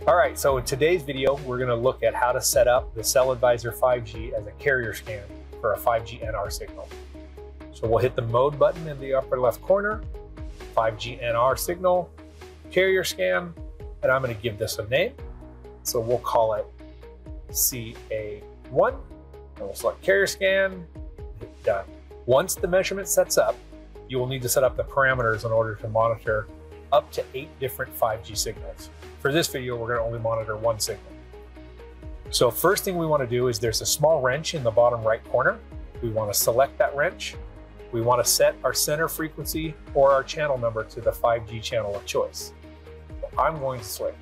All right, so in today's video, we're going to look at how to set up the CellAdvisor 5G as a carrier scan for a 5G NR signal. So we'll hit the mode button in the upper left corner, 5G NR signal, carrier scan, and I'm going to give this a name. So we'll call it CA1, and we'll select carrier scan, hit done. Once the measurement sets up, you will need to set up the parameters in order to monitor up to 8 different 5G signals. For this video, we're going to only monitor one signal. So first thing we want to do is there's a small wrench in the bottom right corner. We want to select that wrench. We want to set our center frequency or our channel number to the 5G channel of choice. So I'm going to select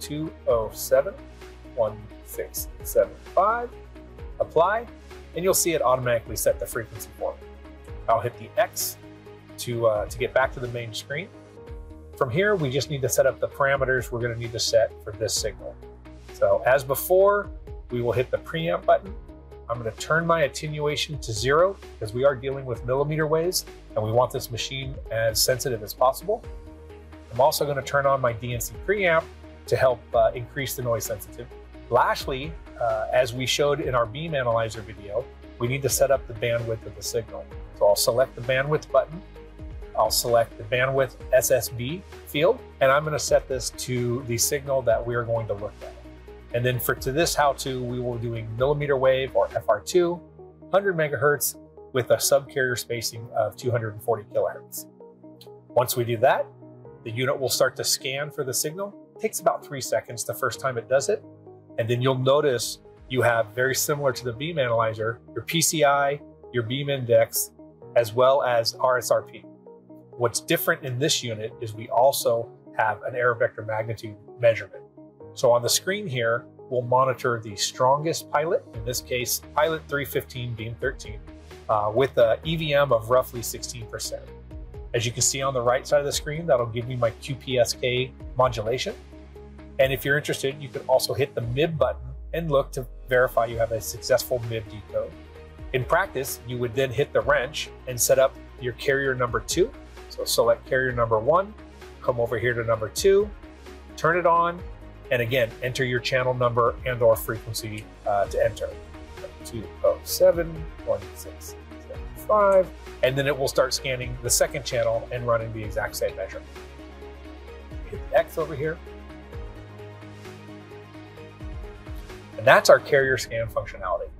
207.1675, apply, and you'll see it automatically set the frequency for me. I'll hit the X to get back to the main screen. From here, we just need to set up the parameters we're going to need to set for this signal. So as before, we will hit the preamp button. I'm going to turn my attenuation to 0 because we are dealing with millimeter waves and we want this machine as sensitive as possible. I'm also going to turn on my DNC preamp to help increase the noise sensitivity. Lastly, as we showed in our beam analyzer video, we need to set up the bandwidth of the signal. So I'll select the bandwidth button. I'll select the bandwidth SSB field, and I'm going to set this to the signal that we are going to look at. And then to this how-to, we will be doing millimeter wave or FR2, 100 megahertz with a subcarrier spacing of 240 kilohertz. Once we do that, the unit will start to scan for the signal. It takes about 3 seconds the first time it does it. And then you'll notice you have, very similar to the beam analyzer, your PCI, your beam index, as well as RSRP. What's different in this unit is we also have an error vector magnitude measurement. So on the screen here, we'll monitor the strongest pilot, in this case, pilot 315 beam 13, with an EVM of roughly 16%. As you can see on the right side of the screen, that'll give me my QPSK modulation. And if you're interested, you can also hit the MIB button and look to verify you have a successful MIB decode. In practice, you would then hit the wrench and set up your carrier number 2. So select carrier number 1, come over here to number 2, turn it on, and again, enter your channel number and or frequency to enter. 207.1675, and then it will start scanning the second channel and running the exact same measure. Hit the X over here. And that's our carrier scan functionality.